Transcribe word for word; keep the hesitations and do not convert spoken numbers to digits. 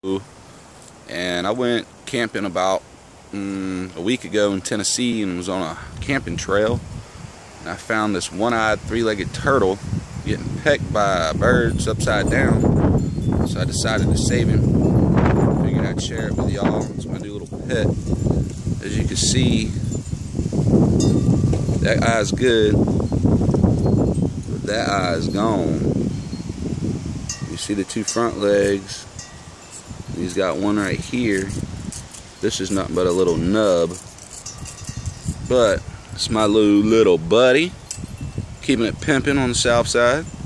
And I went camping about mm, a week ago in Tennessee and was on a camping trail, and I found this one-eyed three-legged turtle getting pecked by birds upside down. So I decided to save him. Figured I'd share it with y'all. It's my new little pet. As you can see, that eye's good, but that eye is gone. You see the two front legs. He's got one right here. This is nothing but a little nub. But it's my little, little buddy. Keeping it pimping on the south side.